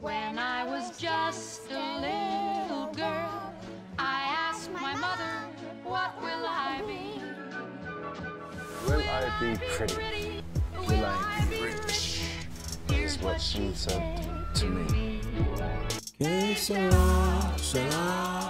When I was just a little girl, I asked my mother, what will I be? Will I be pretty? Will I be rich? Is what she said to me. Que sera, sera.